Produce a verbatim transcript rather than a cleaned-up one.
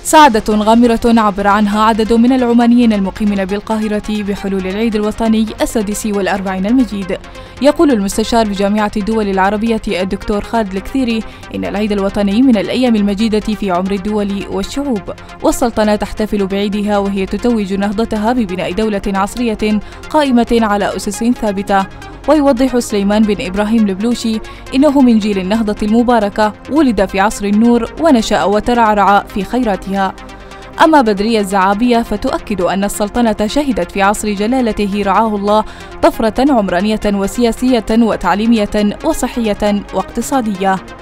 سعادة غامرة عبر عنها عدد من العمانيين المقيمين بالقاهرة بحلول العيد الوطني السادس والأربعين المجيد. يقول المستشار بجامعة الدول العربية الدكتور خالد الكثيري إن العيد الوطني من الأيام المجيدة في عمر الدول والشعوب، والسلطنة تحتفل بعيدها وهي تتوج نهضتها ببناء دولة عصرية قائمة على أسس ثابتة. ويوضح سليمان بن إبراهيم البلوشي إنه من جيل النهضة المباركة، ولد في عصر النور ونشأ وترعرع في خيراتها. أما بدرية الزعابية فتؤكد أن السلطنة شهدت في عصر جلالته رعاه الله طفرة عمرانية وسياسية وتعليمية وصحية واقتصادية.